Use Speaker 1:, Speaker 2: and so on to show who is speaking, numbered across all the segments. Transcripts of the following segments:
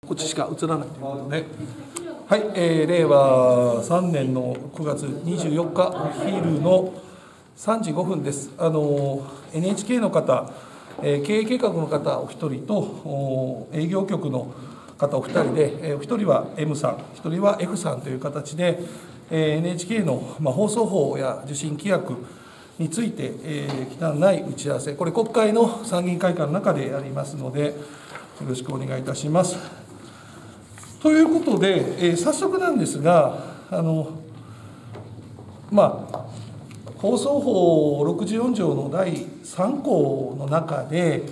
Speaker 1: こっちしか映らないということで、はい、令和3年の9月24日お昼の3時5分です。NHK の方、経営計画の方お一人と営業局の方お二人で、お一人は M さん、一人は F さんという形で、NHK の放送法や受信規約について、忌憚ない打ち合わせ、これ、国会の参議院会館の中でやりますので、よろしくお願いいたします。ということで、早速なんですが、放送法64条の第3項の中で、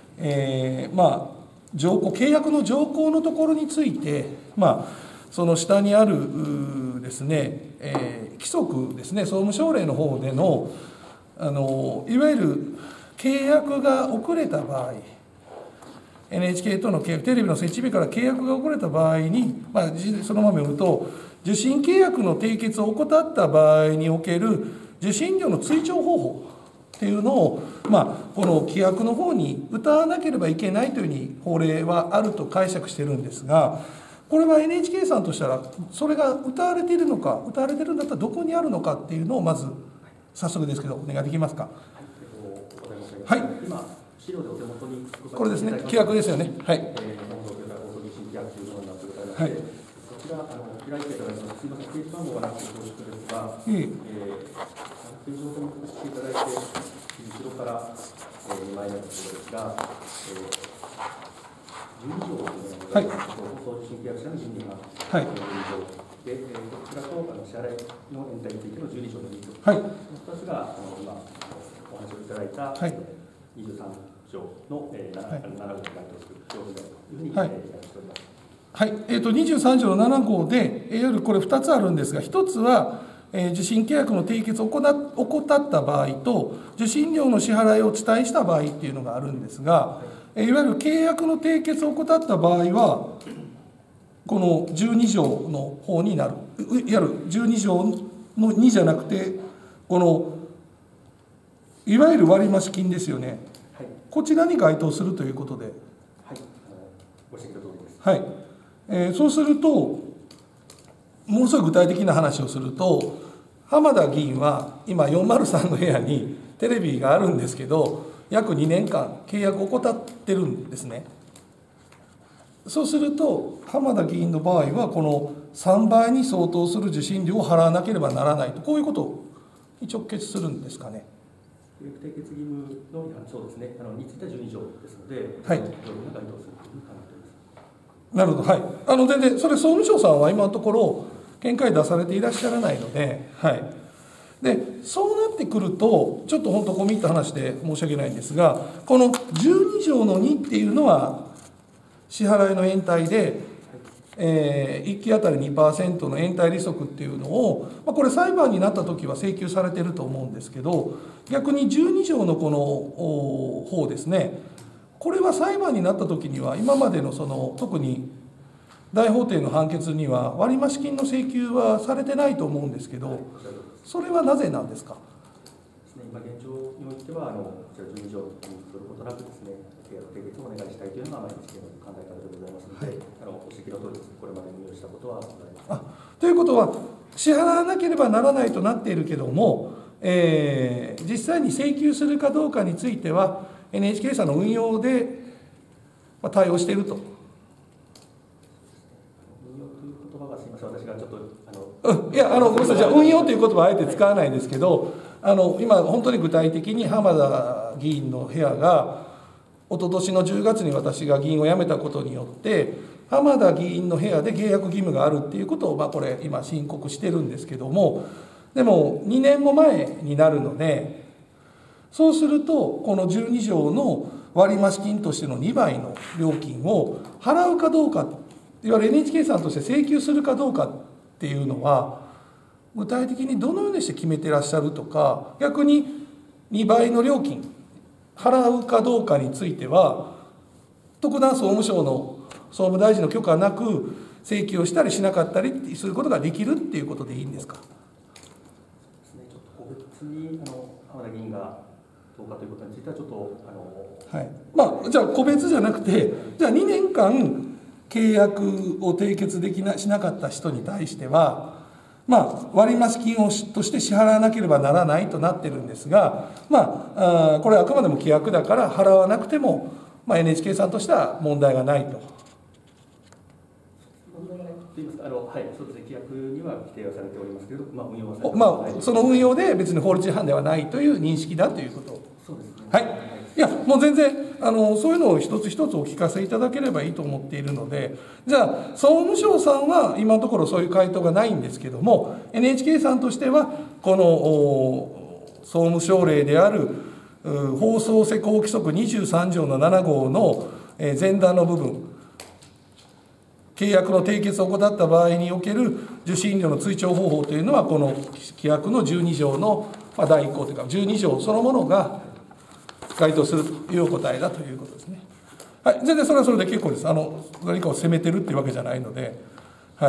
Speaker 1: 契約の条項のところについて、その下にあるですね、規則ですね、総務省令の方での、いわゆる契約が遅れた場合、NHK との契約、テレビの設置日から契約が遅れた場合に、そのまま読むと、受信契約の締結を怠った場合における受信料の追徴方法っていうのを、この規約の方に謳わなければいけないというふうに法令はあると解釈してるんですが、これは NHK さんとしたら、それが謳われているのか、謳われてるんだったらどこにあるのかっていうのをまず、早速ですけど、お願いできますか。はい。
Speaker 2: 今、資料でお手元に
Speaker 1: これですね、規約ですよね。はい。はい。
Speaker 2: こちら、開いていただいて、すみません、ページ番号がなくて恐縮ですが、ページを登録していただいて、後ろから2枚目のところですが、12条をお願いします。放送受信契約者の人員が12条で、こちらと支払いの延滞についての12条の2条、2つが今お話をいただいた23条の7号に該当する条文だというふうにやっております。
Speaker 1: はい、23条の7号で、いわゆるこれ2つあるんですが、1つは、受信契約の締結を怠った場合と、受信料の支払いを遅滞した場合っていうのがあるんですが、いわゆる契約の締結を怠った場合は、この12条の方になる、いわゆる12条の2じゃなくて、このいわゆる割増金ですよね、こちらに該当するということで。
Speaker 2: ご指摘の通りです。
Speaker 1: はい。そうすると、ものすごい具体的な話をすると、浜田議員は今403の部屋にテレビがあるんですけど、約2年間契約を怠ってるんですね。そうすると、浜田議員の場合は、この3倍に相当する受信料を払わなければならないと、こういうことに直結するんですかね。
Speaker 2: 契約締結義務の、そうですね、については12条ですので、
Speaker 1: はい。
Speaker 2: 条文が該当するというふうに考えております。
Speaker 1: なるほど、はい。全然、それ、総務省さんは今のところ、見解出されていらっしゃらないので、はい。で、そうなってくると、ちょっと本当、込み入った話で申し訳ないんですが、この12条の2っていうのは、支払いの延滞で、1期あたり 2% の延滞利息っていうのを、これ、裁判になったときは請求されてると思うんですけど、逆に12条のこの方ですね、これは裁判になったときには、今までの特に大法廷の判決には、割増金の請求はされてないと思うんですけど、それはなぜなんですか。
Speaker 2: 今現状においては、こちら12条によることなくですね、契約締結をお願いしたいというのが、NHK の考え方でございますので、ご指摘の通りですね、これまで運用したことはございません。
Speaker 1: ということは、支払わなければならないとなっているけども、実際に請求するかどうかについては、NHK さんの運用で対応していると。
Speaker 2: 運用という言葉がすみません、私がちょっと
Speaker 1: いや、ごめんなさい、じゃあ運用という言葉はあえて使わないですけど、今、本当に具体的に浜田議員の部屋が、一昨年の10月に私が議員を辞めたことによって、浜田議員の部屋で契約義務があるっていうことを、これ、今、申告してるんですけども、でも、2年も前になるので、そうすると、この12条の割増金としての2倍の料金を払うかどうか、いわゆる NHK さんとして請求するかどうかっていうのは、具体的にどのようにして決めてらっしゃるとか、逆に2倍の料金、払うかどうかについては、特段総務省の総務大臣の許可なく請求をしたりしなかったりすることができるっていうことでいいんですか。
Speaker 2: ですね、ちょっと個別に浜田議員がどうかということについてはちょっと
Speaker 1: はい、じゃあ個別じゃなくて、じゃあ2年間契約を締結しなかった人に対しては、割増金として支払わなければならないとなってるんですが、これはあくまでも規約だから払わなくても、NHK さんとしては問題がないと。
Speaker 2: はい、そうですね、規約には規定はされておりますけど、運用はされてない、
Speaker 1: その運用で別に法律違反ではないという認識だということ。
Speaker 2: そうですね。
Speaker 1: はい。いや、もう全然そういうのを一つ一つお聞かせいただければいいと思っているので、じゃあ総務省さんは今のところそういう回答がないんですけども、 NHK さんとしてはこの総務省令である放送施行規則23条の7号の前段の部分、契約の締結を行った場合における受信料の追徴方法というのは、この規約の12条の第1項というか12条そのものが該当するというお答えだということですね。はい、全然それはそれで結構です。何かを責めてるっていうわけじゃないので。はい。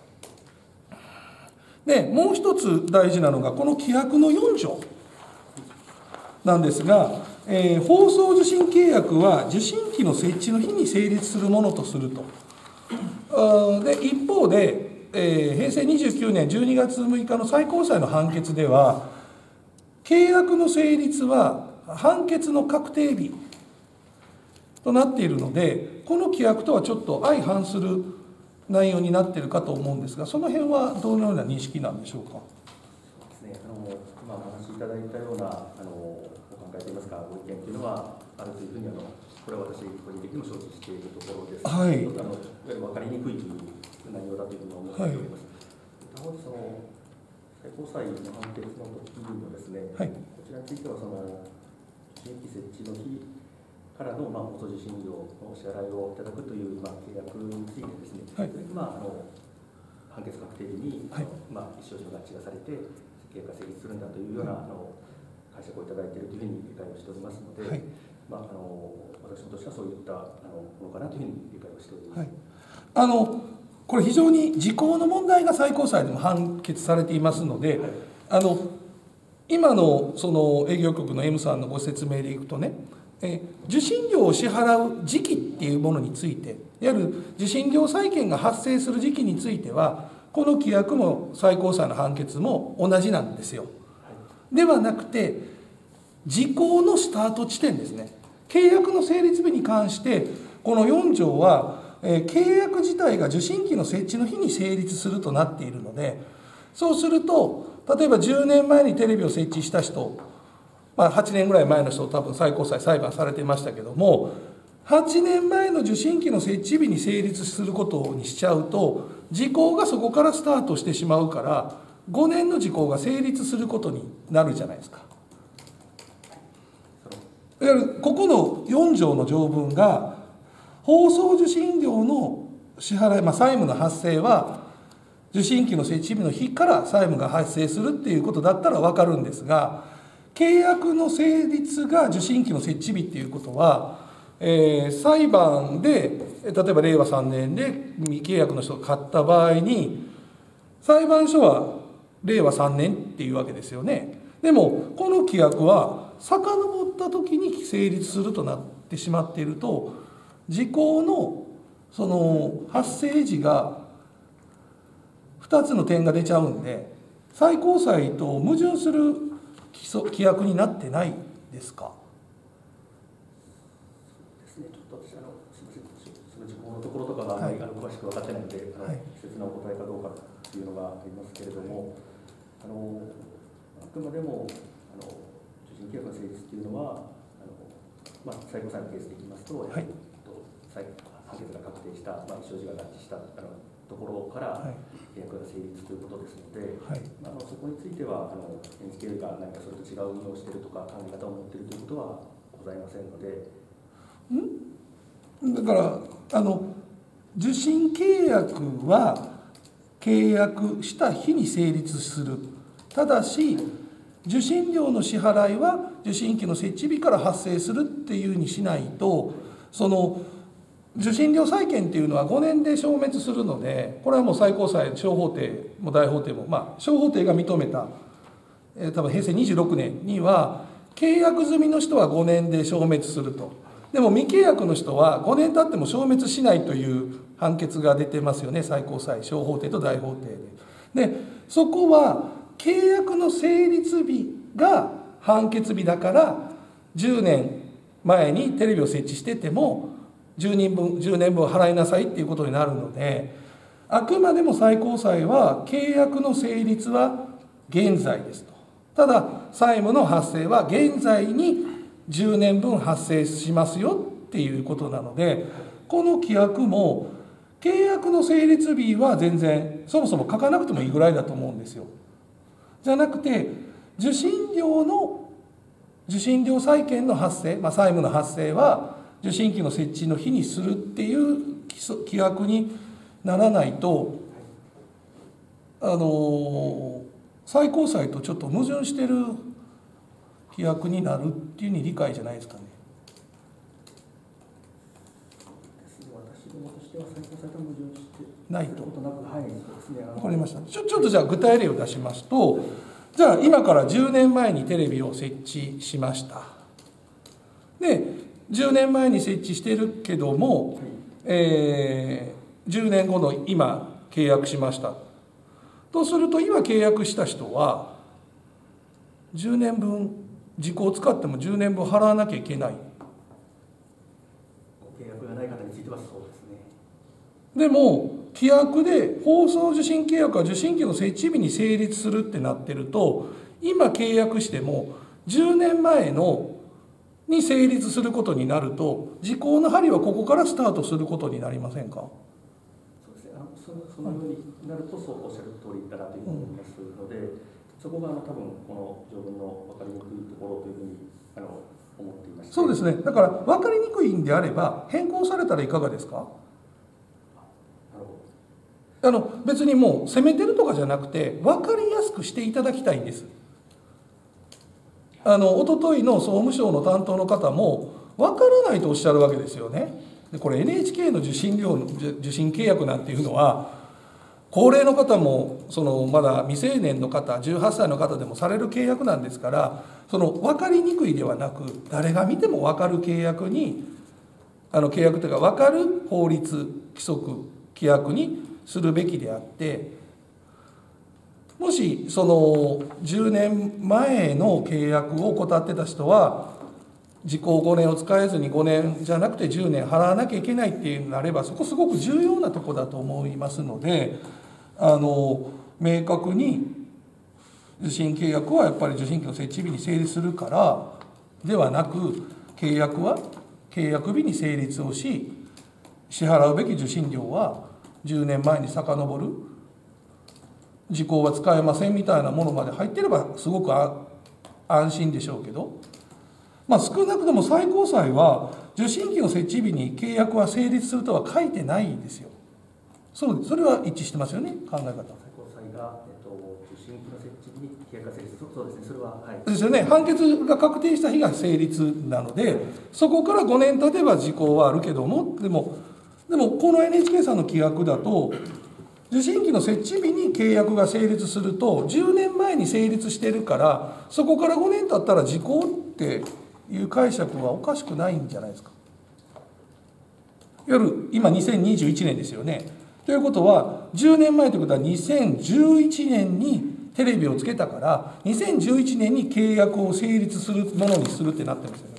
Speaker 1: で、もう一つ大事なのがこの規約の4条なんですが、放送受信契約は受信機の設置の日に成立するものとすると。で一方で、平成29年12月6日の最高裁の判決では、契約の成立は判決の確定日となっているので、この規約とはちょっと相反する内容になっているかと思うんですが、その辺はどのような認識なんでしょうか。
Speaker 2: そうですね、今お話しいただいたようなお考えといいますか、ご意見というのはあるというふうにこれは私個人的にも承知しているところです。
Speaker 1: はい。
Speaker 2: いわゆる分かりにくいという内容だというふうに思っております。他方、最高裁の判決の時にもですね、
Speaker 1: はい、
Speaker 2: こちらについては新規設置の日からの放送受信料の支払いをいただくという契約についてですね、はい、判決確定日に一生の合致がされて契約が成立するんだというような解釈をいただいているというふうに理解をしておりますので、はい、私としてはそういったものかなというふうに理解をしております。はい、
Speaker 1: これ非常に時効の問題が最高裁でも判決されていますので、はい、今のその営業局の M さんのご説明でいくとね、受信料を支払う時期っていうものについて、いわゆる受信料債権が発生する時期については、この規約も最高裁の判決も同じなんですよ。はい、ではなくて、時効のスタート地点ですね。契約の成立日に関して、この4条は、契約自体が受信機の設置の日に成立するとなっているので、そうすると、例えば10年前にテレビを設置した人、8年ぐらい前の人、多分最高裁裁判されてましたけども、8年前の受信機の設置日に成立することにしちゃうと、時効がそこからスタートしてしまうから、5年の時効が成立することになるじゃないですか。いわゆるここの4条の条文が、放送受信料の支払い、債務の発生は受信機の設置日の日から債務が発生するっていうことだったら分かるんですが、契約の成立が受信機の設置日っていうことは、裁判で例えば令和3年で未契約の人が買った場合に、裁判所は令和3年っていうわけですよね。でもこの規約は遡った時に成立するとなってしまっていると、時効のその発生時が2つの点が出ちゃうんで、最高裁と矛盾する規約になってないですか。
Speaker 2: そうですね、ちょっと私すみません、その時効のところとかがあまり詳しく分かってないので、適切なお答えかどうかというのがありますけれども、あくまでも受信契約の成立というのは最高裁のケースでいきますと、はい、判決が確定した、一生児が合致したところから契約が成立ということですので、はい、そこについてはNHK が何かそれと違う運用をしているとか考え方を持っているということはございませんので。
Speaker 1: だから受信契約は契約した日に成立する。ただし受信料の支払いは受信機の設置日から発生するっていうにしないと、その受信料債権っていうのは5年で消滅するので、これはもう最高裁小法廷も大法廷も、小法廷が認めた、多分平成26年には契約済みの人は5年で消滅すると。でも未契約の人は5年経っても消滅しないという判決が出てますよね、最高裁、小法廷と大法廷で。でそこは契約の成立日が判決日だから10年前にテレビを設置してても10年分払いなさいっていうことになるので、あくまでも最高裁は契約の成立は現在ですと。ただ債務の発生は現在に10年分発生しますよっていうことなので、この規約も契約の成立日は全然そもそも書かなくてもいいぐらいだと思うんですよ。じゃなくて受信料債権の発生、債務の発生は受信機の設置の日にするっていう規約にならないと、最高裁とちょっと矛盾してる規約になるっていうに理解じゃないですかね。私どもとしては最高裁と矛盾してないと。わかりました。ちょっとじゃあ具体例を出しますと、じゃあ今から10年前にテレビを設置しました。で10年前に設置してるけども、10年後の今契約しましたとすると、今契約した人は10年分時効を使っても10年分払わなきゃいけない。
Speaker 2: 契約がない方についてはそうですね。
Speaker 1: でも規約で放送受信契約は受信機の設置日に成立するってなってると、今契約しても10年前のに成立することになると、時効の針はここからスタートすることになりませんか。
Speaker 2: そうですね、そのようになるとそうおっしゃる通りだなというふうに思いますので、そこが多分この条文の分かりにくいところというふうに思っていまして。
Speaker 1: そうですね、だから分かりにくいんであれば変更されたらいかがですか。別にもう責めてるとかじゃなくて分かりやすくしていただきたいんです。一昨日の総務省の担当の方も分からないとおっしゃるわけですよね。でこれ NHK の受信契約なんていうのは高齢の方もまだ未成年の方18歳の方でもされる契約なんですから、分かりにくいではなく誰が見ても分かる契約に契約というか分かる法律規則規約にするべきであって、もし10年前の契約を怠ってた人は時効5年を使えずに5年じゃなくて10年払わなきゃいけないっていうのになれば、そこすごく重要なとこだと思いますので、明確に受信契約はやっぱり受信機の設置日に成立するからではなく、契約は契約日に成立をし、支払うべき受信料は10年前に遡る、時効は使えませんみたいなものまで入ってればすごく安心でしょうけど、少なくとも最高裁は受信機の設置日に契約は成立するとは書いてないんですよ。それは一致してますよね、考え方。最
Speaker 2: 高裁が、受信機の設置日に契約が成立する、そうですね、それは、はい、
Speaker 1: ですよね。判決が確定した日が成立なので、そこから5年経てば時効はあるけども、でもこの NHK さんの規約だと受信機の設置日に契約が成立すると10年前に成立してるから、そこから5年経ったら時効っていう解釈はおかしくないんじゃないですか。今2021年ですよね。ということは10年前ということは2011年にテレビをつけたから、2011年に契約を成立するものにするってなってますよね。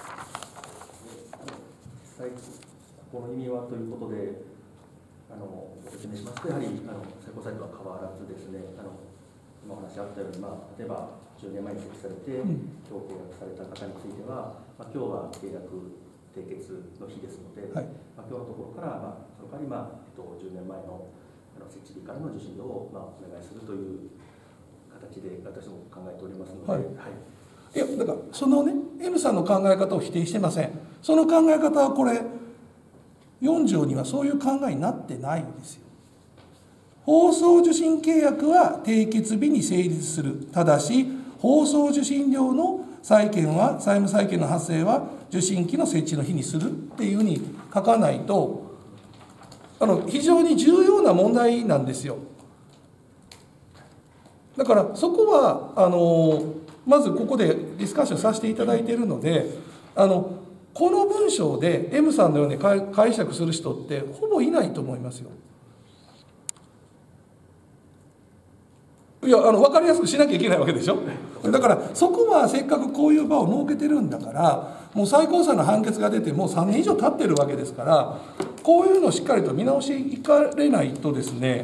Speaker 2: この意味はということでご説明しますと、やはり最高裁とは変わらずですね、今お話あったように、例えば10年前に設置されて、今日契約された方については、今日は契約締結の日ですので、今日のところから、その代わり、10年前の設置日からの受信料をお願いするという形で私も考えておりますので、
Speaker 1: いやだからN さんの考え方を否定してません。その考え方はこれ4条にはそういう考えになってないんですよ。放送受信契約は締結日に成立する。ただし放送受信料の債務債権の発生は受信機の設置の日にするっていうふうに書かないと非常に重要な問題なんですよ。だからそこはまずここでディスカッションさせていただいているのでここの文章で M さんのように解釈する人ってほぼいないと思いますよ。いや分かりやすくしなきゃいけないわけでしょ。だからそこはせっかくこういう場を設けてるんだから、もう最高裁の判決が出てもう3年以上経ってるわけですから、こういうのをしっかりと見直していかれないとですね、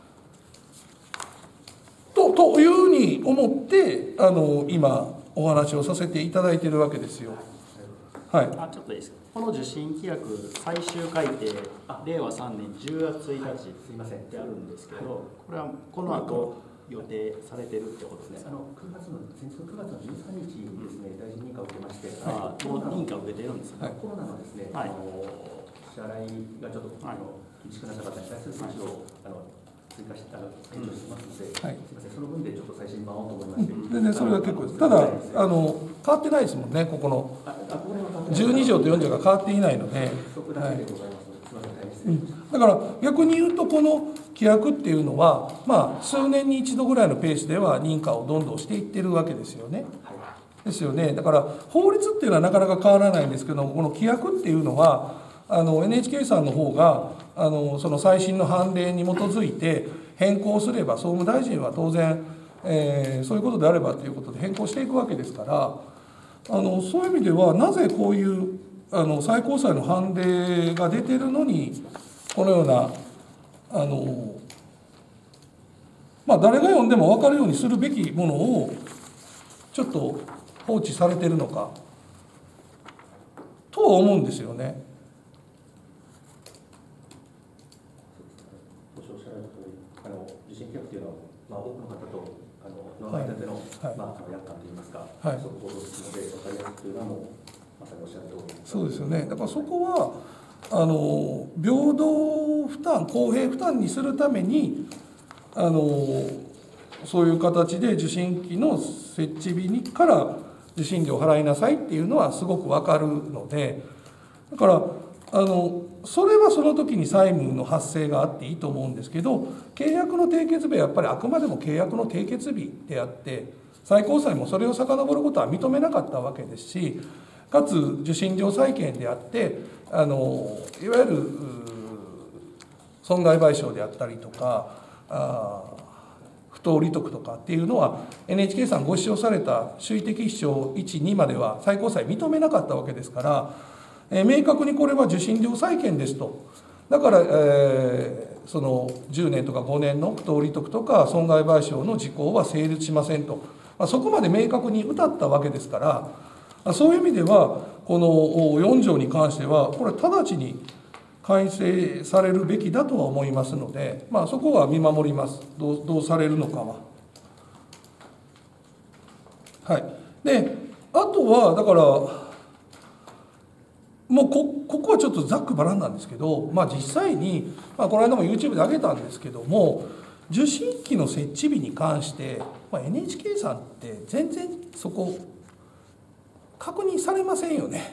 Speaker 1: というふうに思って今お話をさせていただいているわけですよ。はい、
Speaker 3: ちょっといいですか。この受信規約最終改定令和3年10月1日すいませんってあるんですけど、これはこの後予定されてるってことですね。
Speaker 2: 先日9月の13日にですね、大臣認可を受けまして、
Speaker 3: もう認可を受けてるんですね。
Speaker 2: コロナのですね、支払いがちょっと厳しくなった方に対する措置を追加して延長してますので、すみません、その分でちょっと最新版をと思いまして、
Speaker 1: 全然それは結構です。ただ変わってないですもんね、ここの12条と4条が変わっていないので。だから逆に言うと、この規約っていうのは、数年に一度ぐらいのペースでは認可をどんどんしていってるわけですよね。ですよね。だから法律っていうのはなかなか変わらないんですけど、この規約っていうのはNHK さんの方がその最新の判例に基づいて変更すれば、総務大臣は当然、そういうことであればということで変更していくわけですから、そういう意味ではなぜこういう最高裁の判例が出てるのにこのような誰が読んでも分かるようにするべきものをちょっと放置されてるのかとは思うんですよね。
Speaker 2: 受信規約というのは、多くの方との間での約款といいますか、そういうことですので、分かりやすくというのはもうまさにおっしゃる通り。
Speaker 1: そうですよね。だからそこは平等負担、公平負担にするためにそういう形で受信機の設置日にから受信料を払いなさいっていうのはすごく分かるので、だからそれはその時に債務の発生があっていいと思うんですけど、契約の締結日はやっぱりあくまでも契約の締結日であって、最高裁もそれを遡ることは認めなかったわけですし、かつ受信料債権であっていわゆる損害賠償であったりとか不当利得とかっていうのは NHK さんご主張された主義的主張1、2までは最高裁認めなかったわけですから、明確にこれは受信料債権ですと。だから、その10年とか5年の不当利得とか損害賠償の時効は成立しませんと、そこまで明確に謳ったわけですから、そういう意味ではこの4条に関してはこれ直ちに改正されるべきだとは思いますので、そこは見守ります。どうされるのかは。はい。で、あとはだからもうここはちょっとざっくばらんなんですけど、実際に、この間も YouTube で上げたんですけども、受信機の設置日に関して、NHK さんって全然そこ確認されませんよね。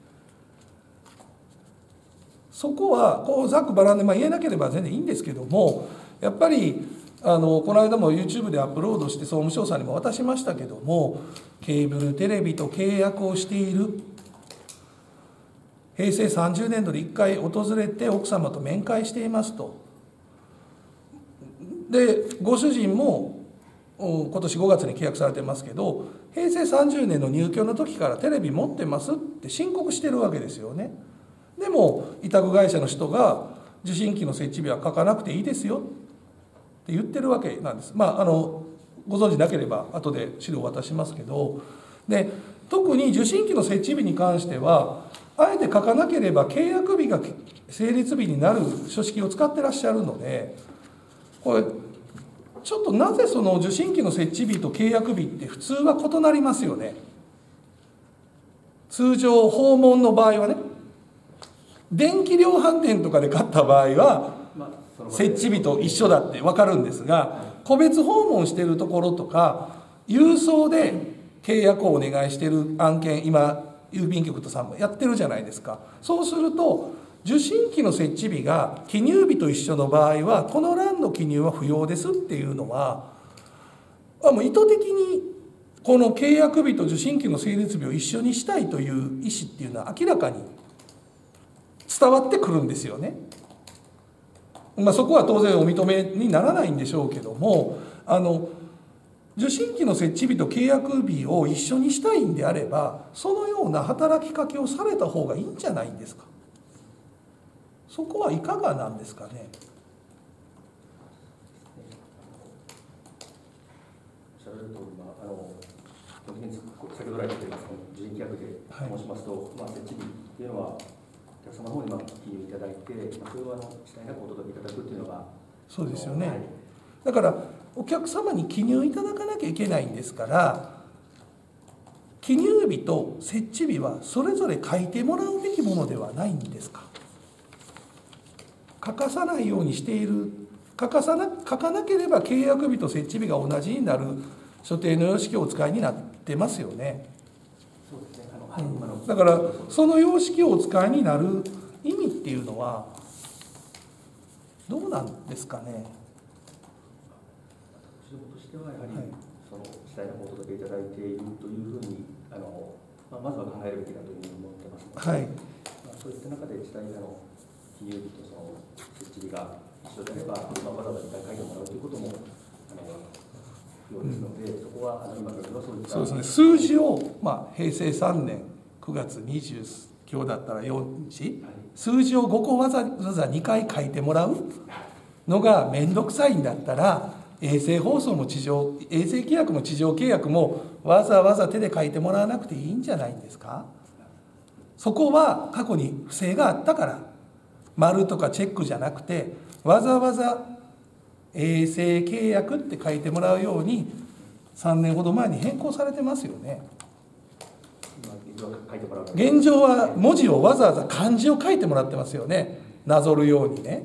Speaker 1: そこはこうざっくばらんで言えなければ全然いいんですけども、やっぱりこの間も YouTube でアップロードして総務省さんにも渡しましたけども、ケーブルテレビと契約をしている、平成30年度で1回訪れて奥様と面会していますと。でご主人も今年5月に契約されてますけど、平成30年の入居の時からテレビ持ってますって申告してるわけですよね。でも委託会社の人が受信機の設置日は書かなくていいですよって言ってるわけなんです。ご存知なければ後で資料を渡しますけど、で特に受信機の設置日に関してはあえて書かなければ契約日が成立日になる書式を使ってらっしゃるので、これちょっとなぜその受信機の設置日と契約日って普通は異なりますよね。通常訪問の場合はね、電気量販店とかで買った場合は設置日と一緒だって分かるんですが、個別訪問してるところとか郵送で契約をお願いしてる案件、今郵便局とさんもやってるじゃないですか。そうすると受信機の設置日が記入日と一緒の場合はこの欄の記入は不要ですっていうのはもう意図的にこの契約日と受信機の成立日を一緒にしたいという意思っていうのは明らかに伝わってくるんですよね。そこは当然お認めにならないんでしょうけども、受信機の設置日と契約日を一緒にしたいんであれば、そのような働きかけをされた方がいいんじゃないんですか。そこはいかがなんですかね。
Speaker 2: 先ほど来ています受信規約で申しますと、設置日というのはお客様の方に記入いただいて、それを主体なくお届けいただくというのが
Speaker 1: そうですよね。だからお客様に記入いただかなきゃいけないんですから、記入日と設置日はそれぞれ書いてもらうべきものではないんですか。書かさないようにしている、書かなければ契約日と設置日が同じになる所定の様式をお使いになってますよね。
Speaker 2: そうですね。
Speaker 1: だからその様式をお使いになる意味っていうのはどうなんですかね。
Speaker 2: 私どもとしてはやはり、その主体の方をお届けいただいているというふうにまずは考えるべきだというふうに思ってますので、そういった中で主体記入日とその設置日が一緒であれば、わざわざ書いてもらうということもようですので、そこは今からは
Speaker 1: そうですね。数字を、平成3年9月20今日だったら4日、数字を5個わざわざ2回書いてもらうのが面倒くさいんだったら、衛星放送も衛星契約も地上契約もわざわざ手で書いてもらわなくていいんじゃないんですか。そこは過去に不正があったから、丸とかチェックじゃなくて、わざわざ衛星契約って書いてもらうように3年ほど前に変更されてますよね。現状は文字をわざわざ漢字を書いてもらってますよね、なぞるようにね。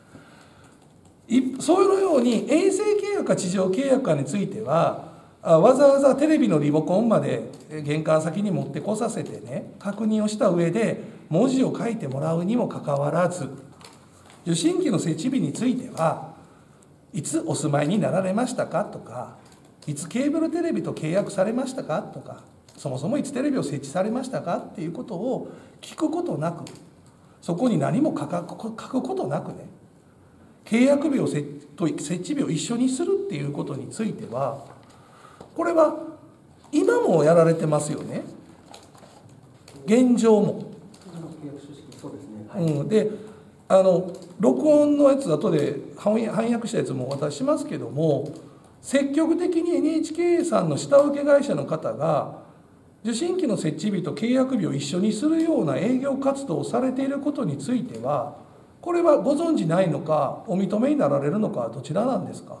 Speaker 1: そういうように衛星契約か地上契約かについては、わざわざテレビのリモコンまで玄関先に持ってこさせてね、確認をした上で文字を書いてもらうにもかかわらず、受信機の設置日についてはいつお住まいになられましたかとか、いつケーブルテレビと契約されましたかとか、そもそもいつテレビを設置されましたかっていうことを聞くことなく、そこに何も書くことなくね、契約日と設置日を一緒にするっていうことについては、これは今もやられてますよね、現状も。で録音のやつ後で翻訳したやつもお渡ししますけども、積極的に NHK さんの下請け会社の方が受信機の設置日と契約日を一緒にするような営業活動をされていることについては、これはご存じないのか、お認めになられるのか、どちらなんですか。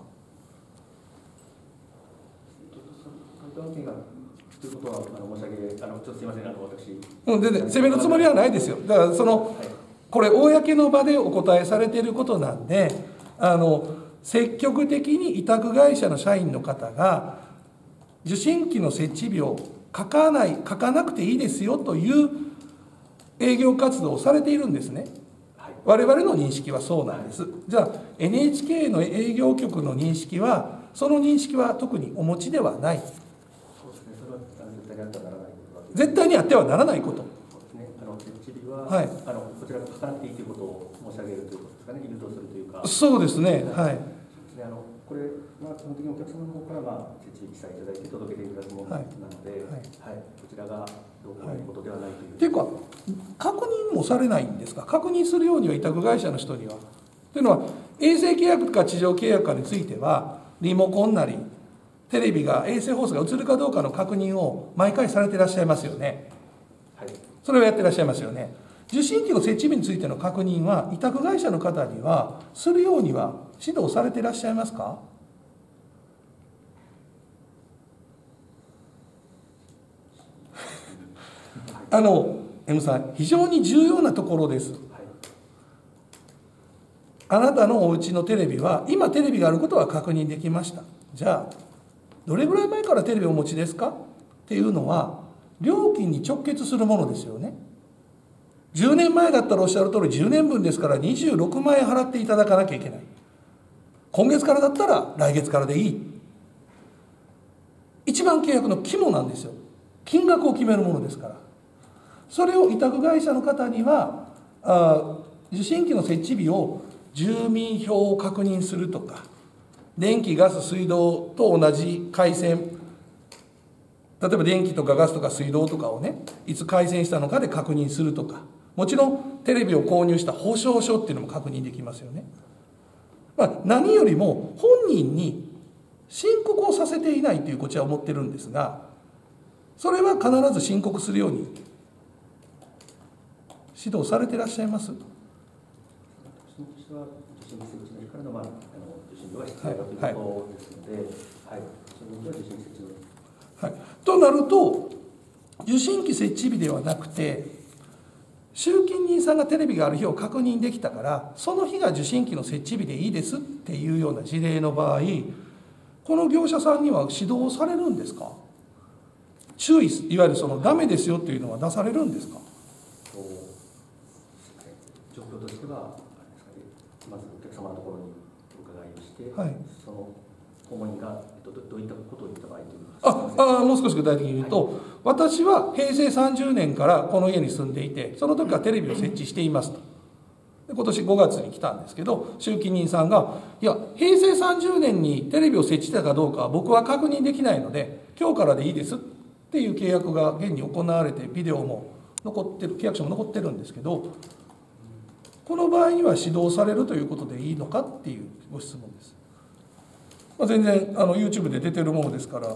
Speaker 2: ということは申し訳ちょっとすみません、私。
Speaker 1: 全然責めるつもりはないですよ。だからこれ公の場でお答えされていることなんで、積極的に委託会社の社員の方が受信機の設置日を書かなくていいですよという営業活動をされているんですね。我々の認識はそうなんです。じゃあ NHK の営業局の認識は、その認識は特にお持ちではない。
Speaker 2: そうですね、それは
Speaker 1: 絶対にあってはならないこと。
Speaker 2: そうですね、設置日は、こちらが書かなくていいということを申し上げるということですかね、誘導するというか。
Speaker 1: そうですね、はい。
Speaker 2: これは基本的にお客様の方から設置記載いただいて届けていただくものなので、こちらがどういうことではないという。
Speaker 1: っていうか、確認もされないんですか。確認するようには委託会社の人には。というのは、衛星契約か地上契約かについては、リモコンなりテレビが衛星放送が映るかどうかの確認を毎回されていらっしゃいますよね。それをやってらっしゃいますよね。受信機の設置日についての確認は委託会社の方にはするようには指導されていらっしゃいますか。M さん、非常に重要なところです。あなたのお家のテレビは今テレビがあることは確認できました。じゃあどれぐらい前からテレビをお持ちですかっていうのは料金に直結するものですよね。10年前だったらおっしゃる通り10年分ですから26万円払っていただかなきゃいけない。今月からだったら来月からでいい。 一番契約の肝なんですよ。金額を決めるものですから。それを委託会社の方には受信機の設置日を住民票を確認するとか、電気ガス水道と同じ回線、例えば電気とかガスとか水道とかをね、いつ回線したのかで確認するとか、もちろんテレビを購入した保証書っていうのも確認できますよね。何よりも本人に申告をさせていないというこちらは思ってるんですが、それは必ず申告するように指導されていらっしゃいます？
Speaker 2: 私は受信設置の日からの受信料が必要だということですので、はい、その時は受信設置の。
Speaker 1: はい、となると、受信機設置日ではなくて、集金人さんがテレビがある日を確認できたから、その日が受信機の設置日でいいですっていうような事例の場合、この業者さんには指導されるんですか？注意、いわゆるそのダメですよっていうのは出されるんですか？
Speaker 2: 状況としては、まずお客様のところにお伺いをして、
Speaker 1: はい、
Speaker 2: その訪問員がどういったことを言った場合という
Speaker 1: もう少し具体的に言うと、はい、私は平成30年からこの家に住んでいて、その時はテレビを設置していますと。で今年5月に来たんですけど、集金人さんが「いや平成30年にテレビを設置したかどうかは僕は確認できないので今日からでいいです」っていう契約が現に行われて、ビデオも残ってる、契約書も残ってるんですけど、この場合には指導されるということでいいのかっていうご質問です。全然YouTube で出てるものですから。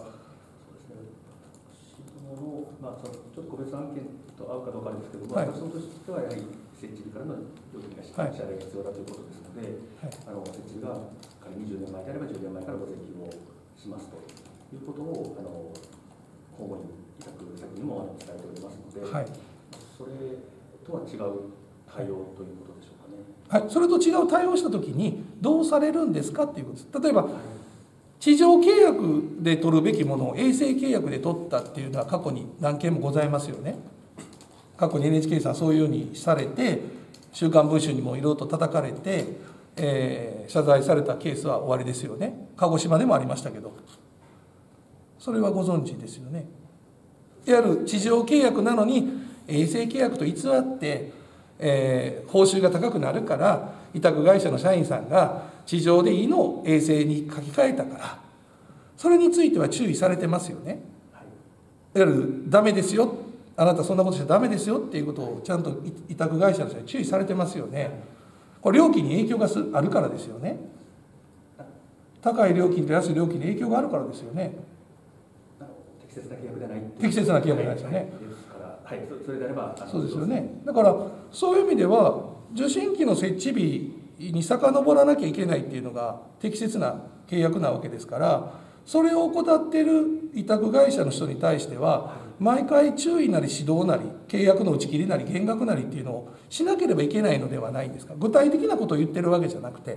Speaker 2: ちょっと個別案件と合うかどうかあるんですけど、
Speaker 1: はい、
Speaker 2: 私としてはやはり設置日からの料金が支払いが必要だということですので、はい、設置が仮に20年前であれば10年前からご請求をしますということを訪問員委託先にも伝えておりますので、はい、それとは違う対応ということでしょうかね。
Speaker 1: はい、それと違う対応したときにどうされるんですかっていうことです。例えば、地上契約で取るべきものを衛星契約で取ったっていうのは過去に何件もございますよね。過去に NHK さんそういうようにされて、週刊文春にもいろいろと叩かれて、謝罪されたケースは終わりですよね。鹿児島でもありましたけど、それはご存知ですよね。いわゆる地上契約なのに衛星契約と偽って、報酬が高くなるから委託会社の社員さんが地上でいいのを衛星に書き換えたから、それについては注意されてますよね。いわゆるダメですよ、あなたそんなことしちゃダメですよっていうことをちゃんと委託会社の人に注意されてますよね。これ料金に影響があるからですよね。高い料金と安い料金に影響があるからですよね。
Speaker 2: 適切な契約ではない。
Speaker 1: 適切な契約ではないですよね。
Speaker 2: はい、それであれば
Speaker 1: そうですよね。だからそういう意味では受信機の設置日に遡らなきゃいけないっていうのが適切な契約なわけですから、それを怠っている委託会社の人に対しては毎回注意なり指導なり契約の打ち切りなり減額なりっていうのをしなければいけないのではないんですか。具体的なことを言ってるわけじゃなくて、はい、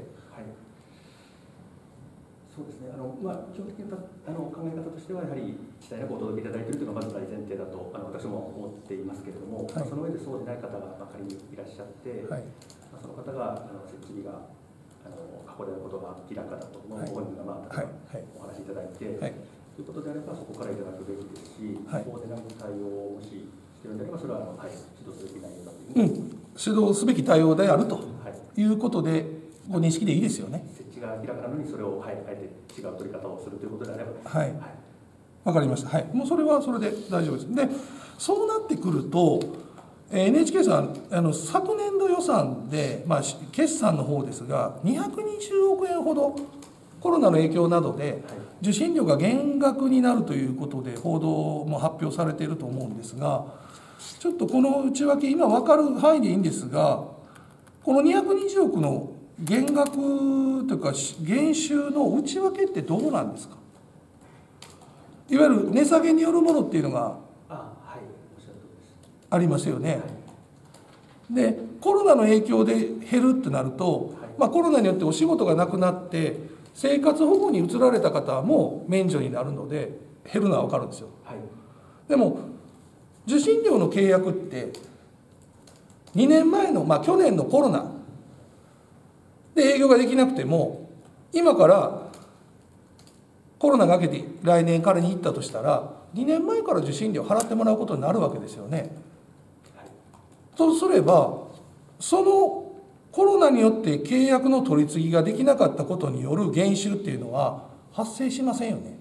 Speaker 2: そうですね。基本的な考え方としてはやはり記載なくお届けいただいているというのがまず大前提だと私も思っていますけれども、はい、その上でそうでない方が仮にいらっしゃって、はい、その方が設置日が過去であることが明らかだとご本人がお話しいただいて、はい、ということであればそこからいただくべきですし、はい、そうでない対応をもししているのであればそれは指導すべき内容だという、
Speaker 1: 指導すべき対応であるということでご認識でいいですよね。
Speaker 2: 設置が明らかなのにそれをあえて違う取り方をするということであれば、
Speaker 1: はい、わかりました。はい、もうそれはそれで大丈夫です。で、そうなってくると、NHK さん昨年度予算で、決算の方ですが220億円ほどコロナの影響などで受信料が減額になるということで報道も発表されていると思うんですが、ちょっとこの内訳今分かる範囲でいいんですが、この220億の減額というか減収の内訳ってどうなんですか。いわゆる値下げによるものっていうのがありますよね。でコロナの影響で減るってなると、コロナによってお仕事がなくなって生活保護に移られた方も免除になるので減るのは分かるんですよ。でも受信料の契約って2年前の、去年のコロナで営業ができなくても今からコロナが明けて来年からに行ったとしたら2年前から受信料払ってもらうことになるわけですよね。そうすればそのコロナによって契約の取り次ぎができなかったことによる減収っていうのは発生しませんよね。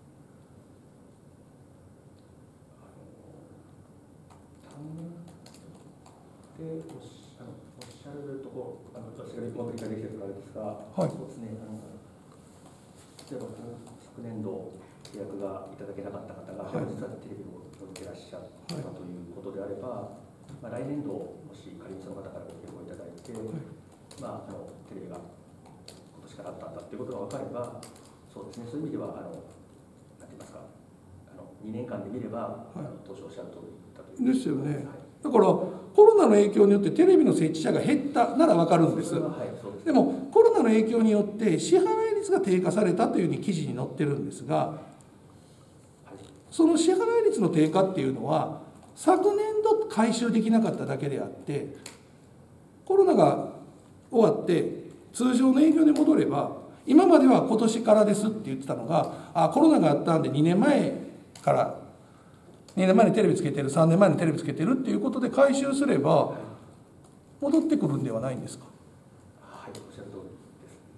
Speaker 2: おっしゃるところ、私がもっと理解できてるからですが、
Speaker 1: はい、
Speaker 2: そうですね、例えば昨年度契約がいただけなかった方が、はい、実はテレビを置いてらっしゃったということであれば、来年度、もし仮にその方からご契約をいただいて、テレビが今年からあったんだということが分かれば、そうですね、そういう意味では、なんて言いますか、2年間で見れば、当初おっしゃる通りだという
Speaker 1: ですよね。だからコロナの影響によってテレビの設置者が減ったなら分かるんです。でもコロナの影響によって支払い率が低下されたというふうに記事に載ってるんですが、その支払い率の低下っていうのは昨年度回収できなかっただけであって、コロナが終わって通常の営業に戻れば、今までは今年からですって言ってたのが、コロナがあったんで2年前から2年前にテレビつけてる、3年前にテレビつけてるっていうことで回収すれば戻ってくるんではないんですか。
Speaker 2: はい、おっしゃる通りです。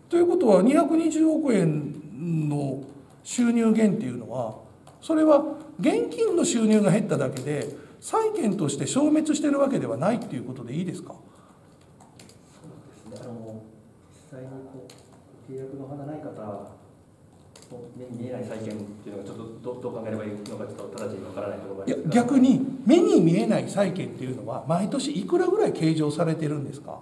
Speaker 1: ということは220億円の収入減っていうのは、それは現金の収入が減っただけで債権として消滅してるわけではないっていうことでいいですか。
Speaker 2: そうですね、実際に契約の花ない方、目に見えない債権っていうのがちょっとどう考えればいいのかちょっと直ちにわからないところがありますが、
Speaker 1: 逆に目に見えない債権っていうのは毎年いくらぐらい計上されてるんですか。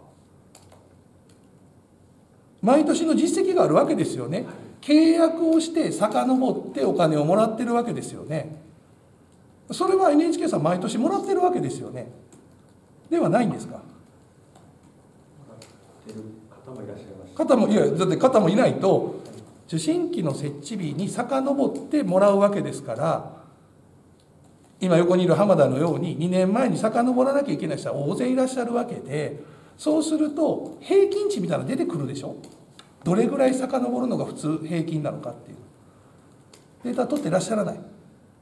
Speaker 1: 毎年の実績があるわけですよね。契約をして遡ってお金をもらってるわけですよね。それは NHK さん毎年もらってるわけですよね。ではないんですか。も
Speaker 2: らってる方もいらっしゃいます。
Speaker 1: だって方もいないと受信機の設置日に遡ってもらうわけですから、今横にいる浜田のように2年前に遡らなきゃいけない人は大勢いらっしゃるわけで、そうすると平均値みたいなの出てくるでしょ。どれぐらい遡るのが普通平均なのかっていうデータ取ってらっしゃらない。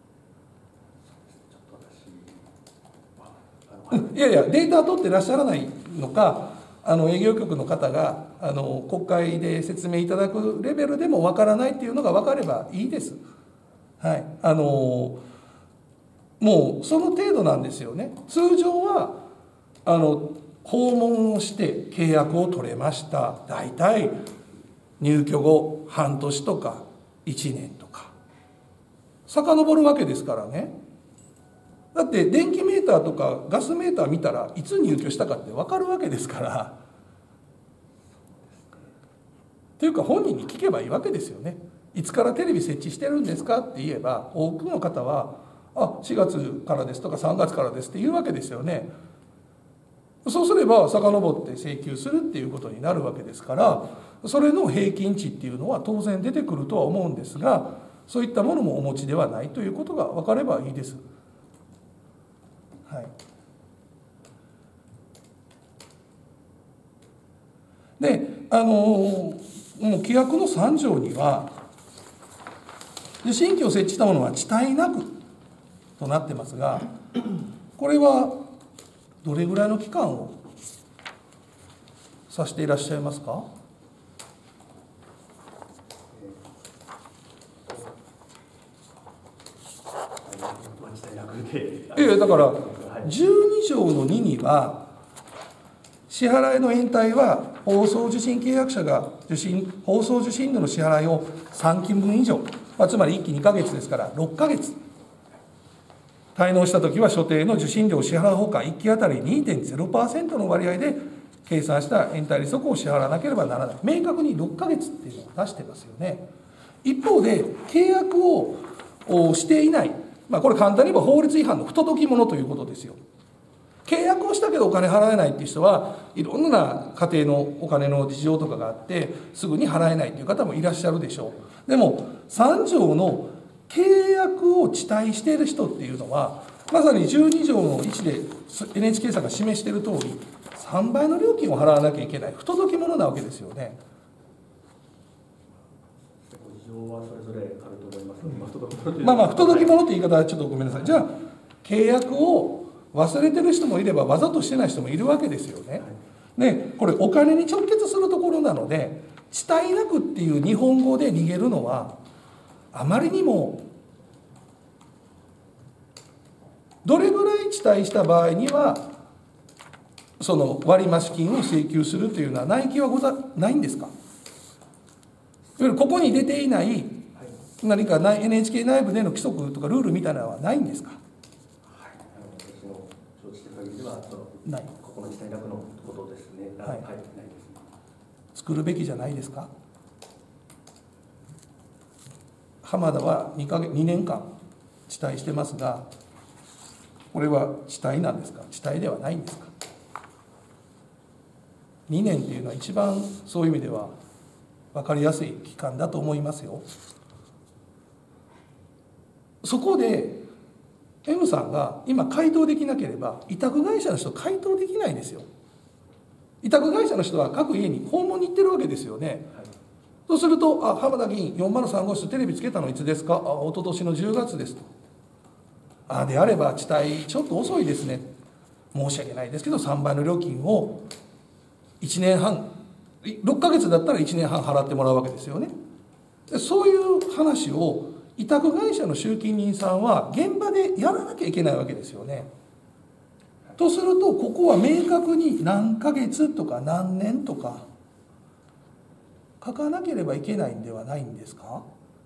Speaker 1: いやいや、データ取ってらっしゃらないのか、営業局の方が国会で説明いただくレベルでもわからないっていうのが分かればいいです。はい、もうその程度なんですよね。通常は訪問をして契約を取れました。大体入居後半年とか1年とか遡るわけですからね。だって電気メーターとかガスメーター見たらいつ入居したかって分かるわけですから。っていうか本人に聞けばいいわけですよね。いつからテレビ設置してるんですかって言えば、多くの方は4月からですとか3月からですって言うわけですよね。そうすれば遡って請求するっていうことになるわけですから、それの平均値っていうのは当然出てくるとは思うんですが、そういったものもお持ちではないということが分かればいいです。はい、でもう規約の3条には受信機を設置したものは遅滞なくとなってますが、これはどれぐらいの期間を指していらっしゃいますか。だから12条の2には、支払いの延滞は放送受信契約者が放送受信料の支払いを3期分以上、つまり1期2ヶ月ですから6ヶ月滞納したときは所定の受信料を支払うほか1期あたり 2.0% の割合で計算した延滞利息を支払わなければならない。明確に6ヶ月っていうのを出してますよね。一方で契約をしていない、これ簡単に言えば法律違反の不届き者ということですよ。契約をしたけどお金払えないっていう人はいろんな家庭のお金の事情とかがあってすぐに払えないという方もいらっしゃるでしょう。でも3条の契約を遅滞している人っていうのはまさに12条の1で NHK さんが示している通り3倍の料金を払わなきゃいけない不届き者なわけですよね。
Speaker 2: 事情はそれぞれあると思いますので、
Speaker 1: 不届き者って言い方はちょっとごめんなさい。じゃあ契約を忘れてる人もいればわざとしてない人もいるわけですよね。でこれお金に直結するところなので、遅滞なくっていう日本語で逃げるのはあまりにも、どれぐらい遅滞した場合にはその割増金を請求するというのは内規はないんですか。いわゆるここに出ていない何かNHK 内部での規則とかルールみたいなのはないんですか。
Speaker 2: 私の承知してる限りでは
Speaker 1: ない。
Speaker 2: ここの遅滞なくのことですね。はい、ないです。
Speaker 1: 作るべきじゃないですか。浜田は2年間遅滞してますが、これは遅滞なんですか、遅滞ではないんですか。2年っていうのは一番そういう意味では分かりやすい期間だと思いますよ。そこで M さんが今回答できなければ委託会社の人回答できないんですよ。委託会社の人は各家に訪問に行ってるわけですよね。そうすると「浜田議員403号室テレビつけたのいつですか？一昨年の10月です」と。であれば遅滞ちょっと遅いですね、申し訳ないですけど3倍の料金を1年半6ヶ月だったら1年半払ってもらうわけですよね。そういう話を委託会社の集金人さんは現場でやらなきゃいけないわけですよね。とするとここは明確に何ヶ月とか何年とか書かなければいけないんではないんですか。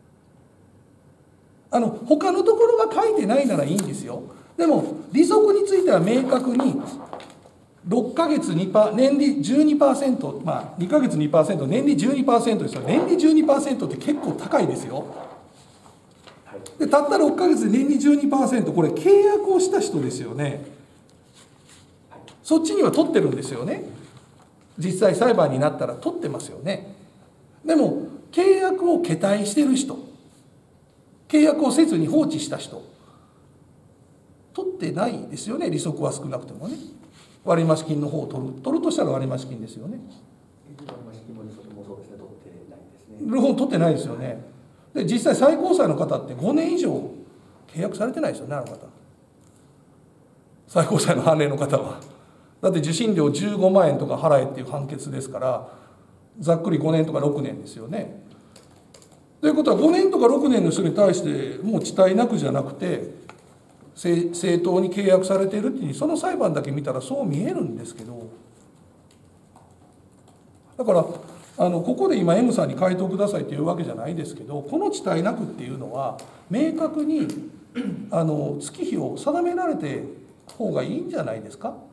Speaker 1: 他のところが書いてないならいいんですよ。でも利息については明確に6ヶ月2%、年利 12%、2ヶ月 2%、年利 12% ですよ。年利 12% って結構高いですよ。でたった6ヶ月で年利 12%、これ契約をした人ですよね。そっちには取ってるんですよね。実際裁判になったら取ってますよね。でも契約を懈怠してる人、契約をせずに放置した人、取ってないですよね。利息は少なくてもね。割増金の方を取るとしたら割増金ですよね。
Speaker 2: 割増金も利息もそうですね、取ってないですね。
Speaker 1: 両方取ってないですよね。で実際最高裁の方って5年以上契約されてないですよね、あの方。最高裁の判例の方は。だって受信料15万円とか払えっていう判決ですから、ざっくり5年とか6年ですよね。ということは5年とか6年の人に対してもう遅滞なくじゃなくて正当に契約されているっていう、その裁判だけ見たらそう見えるんですけど、だからここで今 M さんに回答くださいっていうわけじゃないですけど、この遅滞なくっていうのは明確に月日を定められて方がいいんじゃないですか。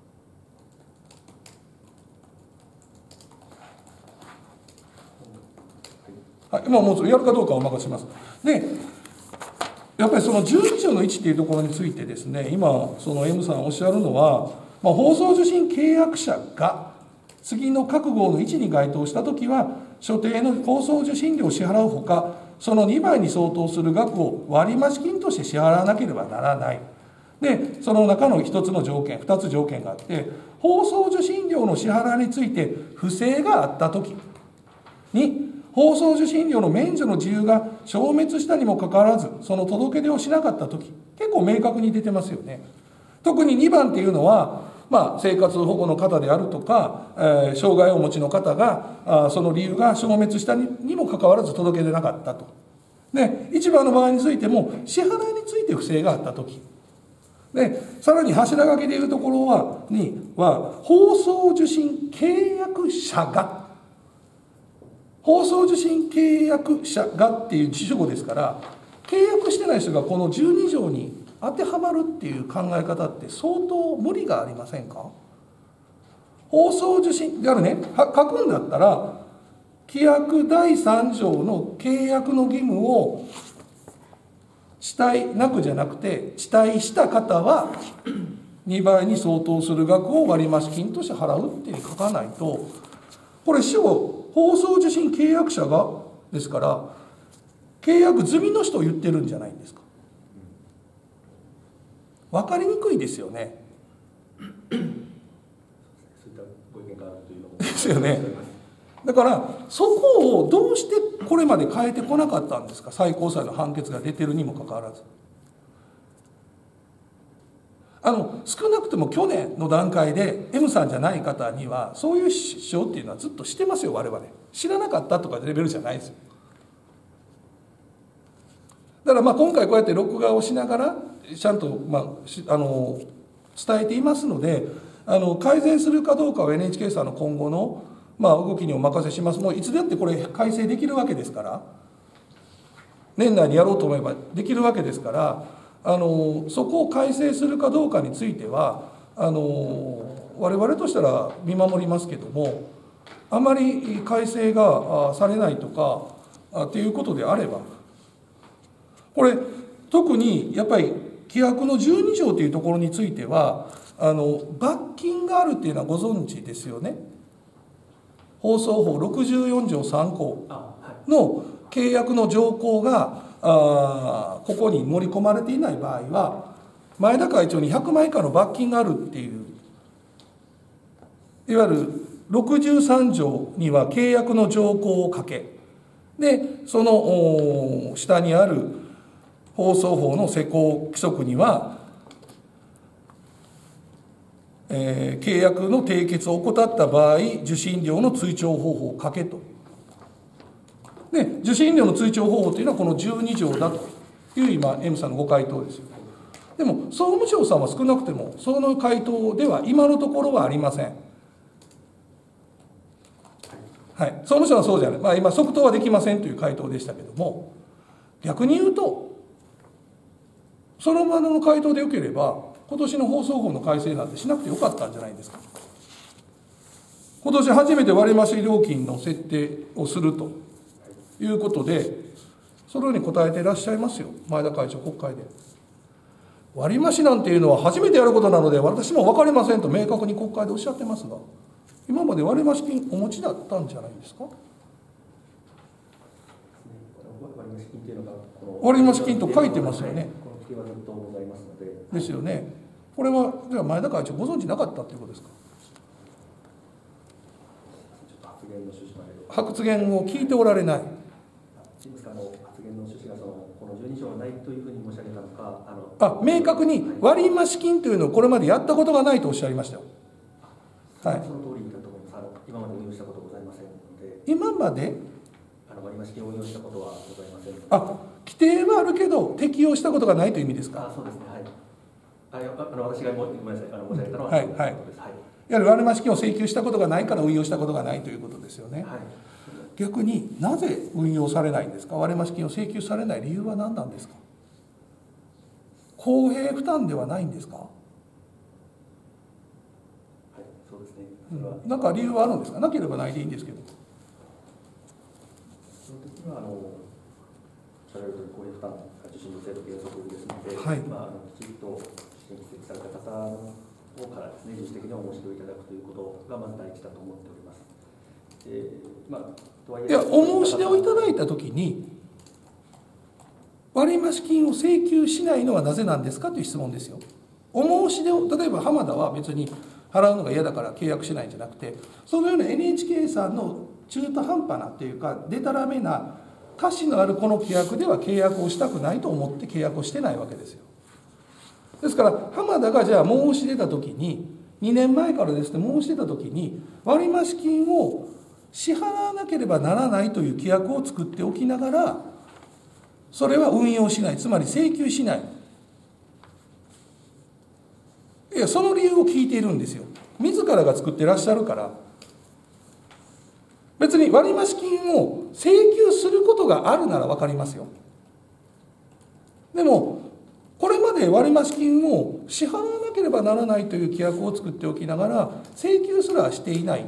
Speaker 1: はい、もうやるかどうかお任せします。でやっぱりその12条の1っていうところについてですね、今その M さんおっしゃるのは、放送受信契約者が次の各号の1に該当したときは所定の放送受信料を支払うほか、その2倍に相当する額を割増金として支払わなければならない。でその中の1つの条件、2つ条件があって、放送受信料の支払いについて不正があったときに、放送受信料の免除の自由が消滅したにもかかわらずその届け出をしなかったとき、結構明確に出てますよね。特に2番っていうのは、生活保護の方であるとか、障害をお持ちの方がその理由が消滅したにもかかわらず届け出なかったと。で1番の場合についても支払いについて不正があったときで、さらに柱書きでいうところは放送受信契約者が、放送受信契約者がっていう主語ですから、契約してない人がこの12条に当てはまるっていう考え方って相当無理がありませんか。放送受信であるね、書くんだったら規約第3条の契約の義務を遅滞なくじゃなくて、遅滞した方は2倍に相当する額を割増金として払うって書かないと、これ主語放送受信契約者がですから、契約済みの人を言ってるんじゃないんですか。分かりにくいですよね。
Speaker 2: そういったご意見があるというのも
Speaker 1: ですよね。 だからそこをどうしてこれまで変えてこなかったんですか、最高裁の判決が出てるにもかかわらず。少なくとも去年の段階で M さんじゃない方にはそういう主張っていうのはずっとしてますよ。我々知らなかったとかレベルじゃないですよ。だから今回こうやって録画をしながらちゃんと伝えていますので、改善するかどうかは NHK さんの今後の動きにお任せします。もういつだってこれ改正できるわけですから、年内にやろうと思えばできるわけですから、そこを改正するかどうかについては我々としたら見守りますけども、あまり改正がされないとかっていうことであれば、これ特にやっぱり規約の12条というところについては罰金があるっていうのはご存知ですよね。放送法64条3項の契約の条項がここに盛り込まれていない場合は前田会長に100万以下の罰金があるっていう、いわゆる63条には契約の条項をかけ、でその下にある放送法の施行規則には、契約の締結を怠った場合受信料の追徴方法をかけと。で受信料の追徴方法というのはこの12条だという今 M さんのご回答ですよ。でも総務省さんは少なくてもその回答では今のところはありません。はい、総務省はそうじゃない、今即答はできませんという回答でしたけども、逆に言うとそのままの回答でよければ今年の放送法の改正なんてしなくてよかったんじゃないですか。今年初めて割増料金の設定をするということで、そのように答えていらっしゃいますよ、前田会長、国会で。割増なんていうのは初めてやることなので私も分かりませんと明確に国会でおっしゃってますが、今まで割増金お持ちだったんじゃないですか。割増金と書いてますよね。ですよね。これはじゃあ前田会長ご存知なかったということですか。発言を聞いておられない。
Speaker 2: 発言の趣旨がこの12条はないというふうに申し上げたのか、
Speaker 1: 明確に割増金というのをこれまでやったことがないとおっしゃいましたよ。
Speaker 2: はい、その通りだと思います。今まで運用したことございませんので。
Speaker 1: 今まで
Speaker 2: 割増金を運用したことはございません。
Speaker 1: 規定はあるけど適用したことがないという意味ですか。
Speaker 2: そうですね。はい。私がごめんなさい、申し上げたのは
Speaker 1: はいはい。いわゆる割増金を請求したことがないから運用したことがないということですよね。はい。逆になぜ運用されないんですか。割増金を請求されない理由は何なんですか。公平負担ではないんですか。はい、
Speaker 2: そうですね。
Speaker 1: なんか理由はあるんですか。なければないでいいんですけど。
Speaker 2: その時はおっしゃられるとおり公平負担受信料制度原則ですので、
Speaker 1: はい、
Speaker 2: きちっと申請された方の方からですね、自主的にお申し出をいただくということがまず第一だと思っております。い
Speaker 1: や、お申し出をいただいたときに割増金を請求しないのはなぜなんですかという質問ですよ。お申し出を、例えば浜田は別に払うのが嫌だから契約しないんじゃなくて、そのような NHK さんの中途半端なというかでたらめな瑕疵のあるこの規約では契約をしたくないと思って契約をしてないわけですよ。ですから浜田がじゃあ申し出た時に2年前からですね、申し出た時に割増金を支払わなければならないという規約を作っておきながらそれは運用しない、つまり請求しない、いやその理由を聞いているんですよ。自らが作ってらっしゃるから。別に割増金を請求することがあるなら分かりますよ。でもこれまで割増金を支払わなければならないという規約を作っておきながら請求すらしていない。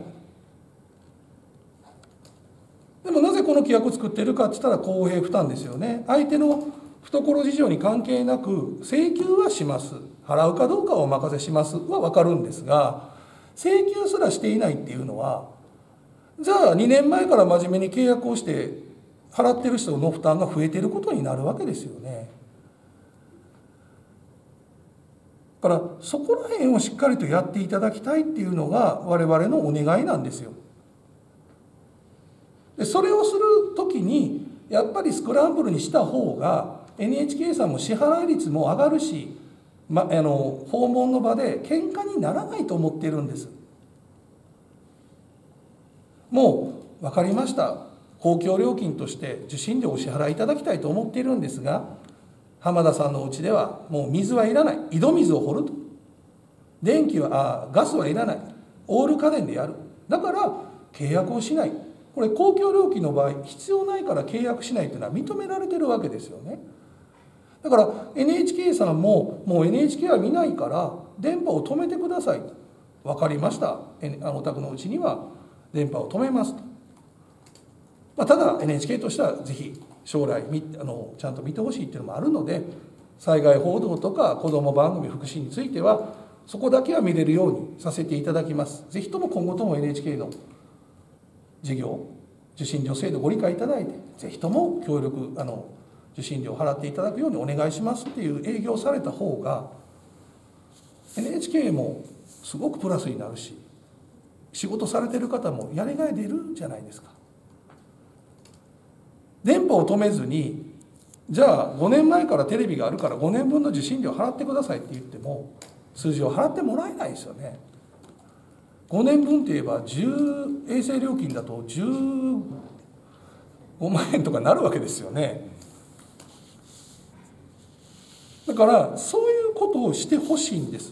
Speaker 1: でもなぜこの規約を作っているかって言ったら公平負担ですよね。相手の懐事情に関係なく請求はします、払うかどうかはお任せしますは分かるんですが、請求すらしていないっていうのは、じゃあ2年前から真面目に契約をして払ってる人の負担が増えていることになるわけですよね。だからそこら辺をしっかりとやっていただきたいっていうのが我々のお願いなんですよ。 でそれをする時にやっぱりスクランブルにした方が NHK さんも支払い率も上がるし、訪問の場で喧嘩にならないと思っているんです。もう分かりました、公共料金として受信料をお支払いいただきたいと思っているんですが、浜田さんのお家ではもう水はいらない、井戸水を掘ると、ガスはいらない、オール家電でやる、だから契約をしない。これ公共料金の場合必要ないから契約しないというのは認められてるわけですよね。だから NHK さんももう NHK は見ないから電波を止めてくださいと。分かりました、お宅のうちには電波を止めますと。ただ NHK としてはぜひ将来ちゃんと見てほしいっていうのもあるので、災害報道とか子ども番組福祉についてはそこだけは見れるようにさせていただきます。ぜひとも今後とも NHK の事業受信料制度ご理解いただいて、ぜひとも協力受信料を払っていただくようにお願いしますっていう営業をされた方が NHK もすごくプラスになるし、仕事されてる方もやりがい出るんじゃないですか。電波を止めずに、じゃあ5年前からテレビがあるから5年分の受信料払ってくださいって言っても通常払ってもらえないですよね。5年分って言えば衛星料金だと15万円とかなるわけですよね。だからそういうことをしてほしいんです、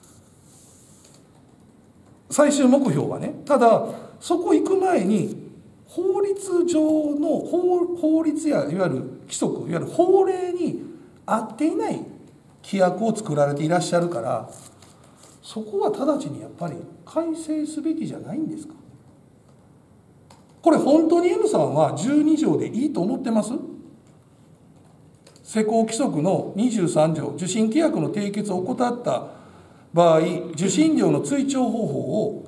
Speaker 1: 最終目標はね。ただそこ行く前に法律上の法律やいわゆる規則、いわゆる法令に合っていない規約を作られていらっしゃるから、そこは直ちにやっぱり改正すべきじゃないんですか。これ本当に N さんは12条でいいと思ってます？施行規則の23条、受信規約の締結を怠った場合、受信料の追徴方法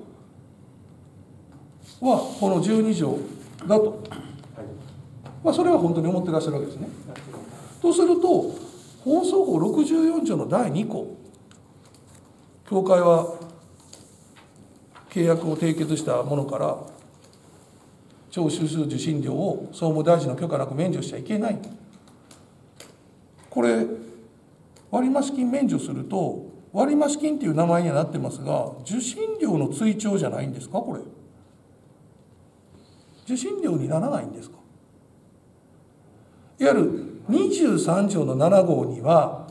Speaker 1: はこの12条だと、それは本当に思ってらっしゃるわけですね。とすると放送法64条の第2項、教会は契約を締結したものから徴収する受信料を総務大臣の許可なく免除しちゃいけない。これ割増金免除すると割増金っていう名前にはなってますが、受信料の追徴じゃないんですか。これ受信料にならないんですか。いわゆる23条の7号には